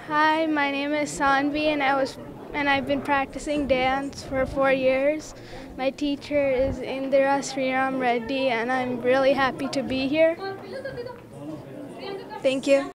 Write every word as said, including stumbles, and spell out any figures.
Hi, my name is Sanvi, and I was and I've been practicing dance for four years. My teacher is Indira Sriram Reddy, and I'm really happy to be here. Thank you.